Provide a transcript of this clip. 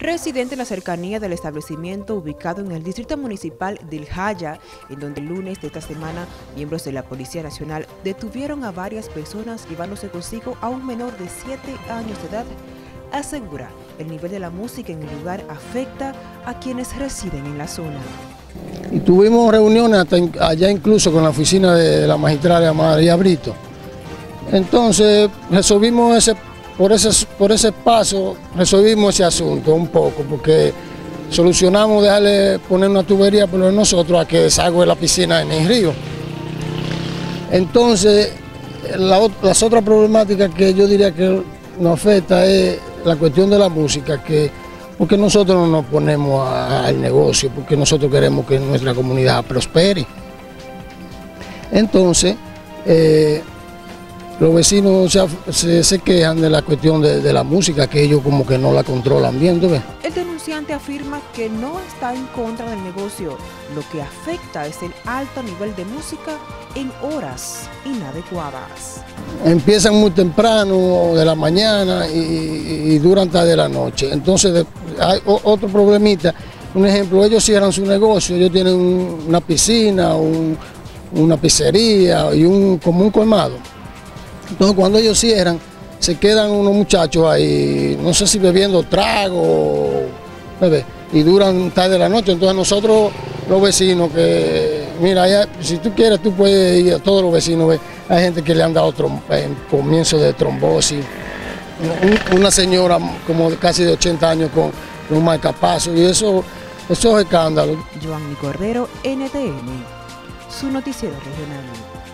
residente en la cercanía del establecimiento ubicado en el distrito municipal del Jaya, en donde el lunes de esta semana miembros de la Policía Nacional detuvieron a varias personas llevándose consigo a un menor de 7 años de edad, asegura el nivel de la música en el lugar afecta a quienes residen en la zona. Y tuvimos reuniones allá incluso con la oficina de la magistrada María Brito. Entonces resolvimos por ese paso resolvimos ese asunto un poco, porque solucionamos dejarle poner una tubería por nosotros a que desagüe la piscina en el río. Entonces, las otras problemáticas que yo diría que nos afecta es la cuestión de la música, porque nosotros no nos ponemos al negocio, porque nosotros queremos que nuestra comunidad prospere. Entonces, los vecinos se quejan de la cuestión de la música, que ellos como que no la controlan bien, ¿tú ves? El denunciante afirma que no está en contra del negocio, lo que afecta es el alto nivel de música en horas inadecuadas. Empiezan muy temprano de la mañana y duran tarde de la noche. Entonces hay otro problemita, un ejemplo, ellos cierran su negocio, ellos tienen una piscina, una pizzería y como un colmado. Entonces cuando ellos cierran, se quedan unos muchachos ahí, no sé si bebiendo trago, y duran tarde de la noche. Entonces nosotros, los vecinos, que mira, si tú quieres, tú puedes ir a todos los vecinos. Hay gente que le han dado comienzo de trombosis. Una señora como casi de 80 años con un marcapaso, y eso es escándalo. Joanny Cordero, NTN, su noticiero regional.